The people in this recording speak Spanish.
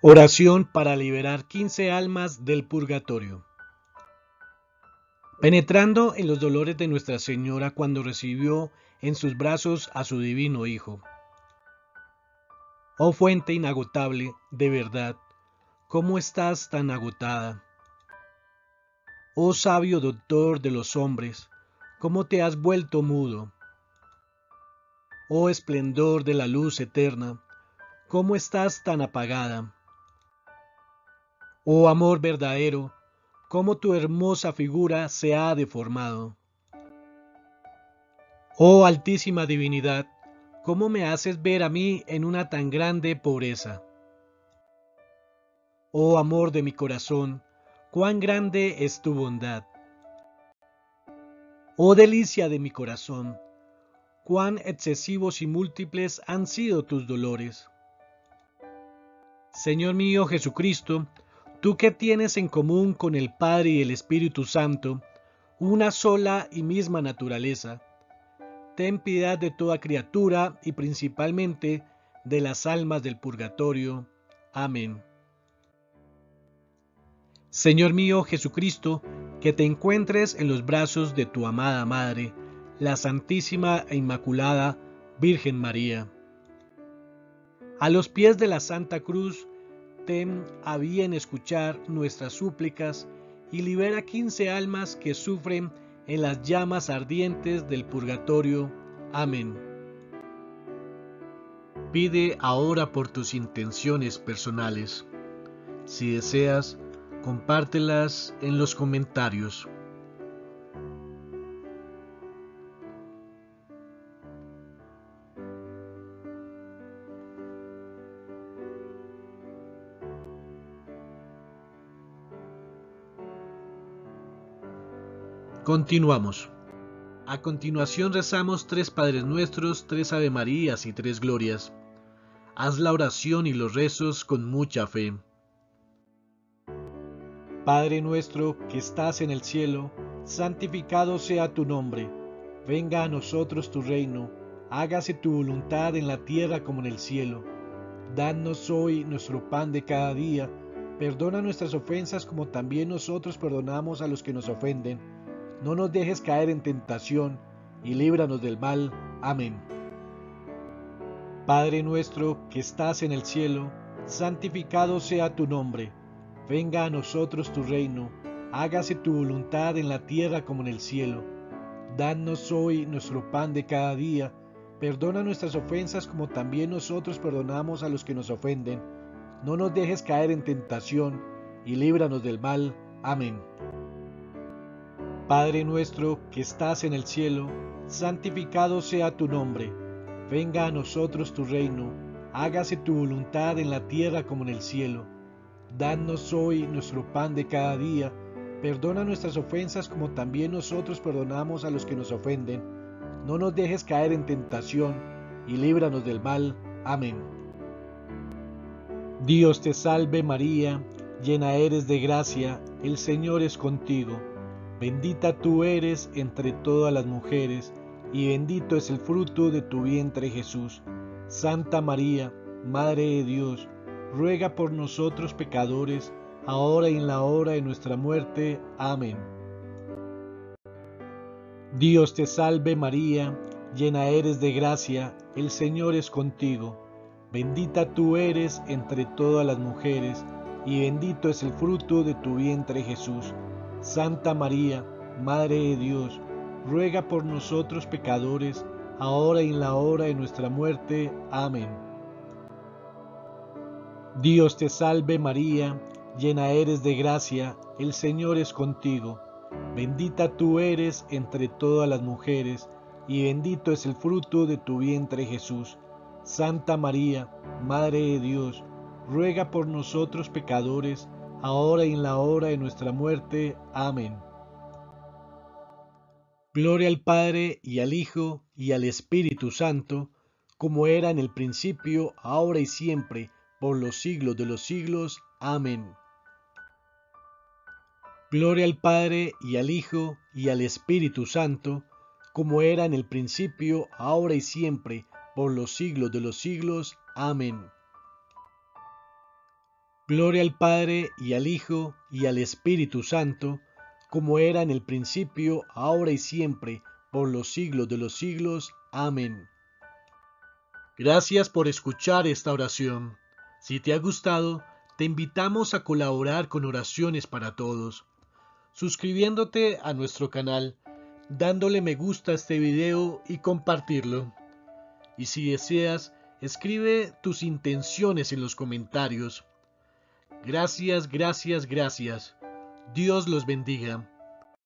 Oración para liberar 15 almas del purgatorio. Penetrando en los dolores de Nuestra Señora cuando recibió en sus brazos a su divino Hijo. Oh fuente inagotable de verdad, ¿cómo estás tan agotada? Oh sabio doctor de los hombres, ¿cómo te has vuelto mudo? Oh esplendor de la luz eterna, ¿cómo estás tan apagada? Oh amor verdadero, cómo tu hermosa figura se ha deformado. Oh altísima divinidad, cómo me haces ver a mí en una tan grande pobreza. Oh amor de mi corazón, cuán grande es tu bondad. Oh delicia de mi corazón, cuán excesivos y múltiples han sido tus dolores. Señor mío Jesucristo, tú que tienes en común con el Padre y el Espíritu Santo una sola y misma naturaleza, ten piedad de toda criatura y principalmente de las almas del purgatorio. Amén. Señor mío Jesucristo, que te encuentres en los brazos de tu amada Madre, la Santísima e Inmaculada Virgen María. A los pies de la Santa Cruz, ten a bien escuchar nuestras súplicas y libera 15 almas que sufren en las llamas ardientes del purgatorio. Amén. Pide ahora por tus intenciones personales. Si deseas, compártelas en los comentarios. Continuamos. A continuación rezamos 3 Padres Nuestros, 3 Ave Marías y 3 Glorias. Haz la oración y los rezos con mucha fe. Padre nuestro que estás en el cielo, santificado sea tu nombre. Venga a nosotros tu reino, hágase tu voluntad en la tierra como en el cielo. Danos hoy nuestro pan de cada día, perdona nuestras ofensas como también nosotros perdonamos a los que nos ofenden. No nos dejes caer en tentación, y líbranos del mal. Amén. Padre nuestro que estás en el cielo, santificado sea tu nombre. Venga a nosotros tu reino, hágase tu voluntad en la tierra como en el cielo. Danos hoy nuestro pan de cada día, perdona nuestras ofensas como también nosotros perdonamos a los que nos ofenden. No nos dejes caer en tentación, y líbranos del mal. Amén. Padre nuestro que estás en el cielo, santificado sea tu nombre. Venga a nosotros tu reino, hágase tu voluntad en la tierra como en el cielo. Danos hoy nuestro pan de cada día, perdona nuestras ofensas como también nosotros perdonamos a los que nos ofenden. No nos dejes caer en tentación, y líbranos del mal. Amén. Dios te salve María, llena eres de gracia, el Señor es contigo. Bendita tú eres entre todas las mujeres, y bendito es el fruto de tu vientre Jesús. Santa María, Madre de Dios, ruega por nosotros pecadores, ahora y en la hora de nuestra muerte. Amén. Dios te salve María, llena eres de gracia, el Señor es contigo. Bendita tú eres entre todas las mujeres, y bendito es el fruto de tu vientre Jesús. Santa María, Madre de Dios, ruega por nosotros pecadores, ahora y en la hora de nuestra muerte. Amén. Dios te salve María, llena eres de gracia, el Señor es contigo. Bendita tú eres entre todas las mujeres, y bendito es el fruto de tu vientre Jesús. Santa María, Madre de Dios, ruega por nosotros pecadores, ahora y en la hora de nuestra muerte. Amén. Gloria al Padre, y al Hijo, y al Espíritu Santo, como era en el principio, ahora y siempre, por los siglos de los siglos. Amén. Gloria al Padre, y al Hijo, y al Espíritu Santo, como era en el principio, ahora y siempre, por los siglos de los siglos. Amén. Gloria al Padre y al Hijo y al Espíritu Santo, como era en el principio, ahora y siempre, por los siglos de los siglos. Amén. Gracias por escuchar esta oración. Si te ha gustado, te invitamos a colaborar con Oraciones para Todos, suscribiéndote a nuestro canal, dándole me gusta a este video y compartirlo. Y si deseas, escribe tus intenciones en los comentarios. Gracias, gracias, gracias. Dios los bendiga.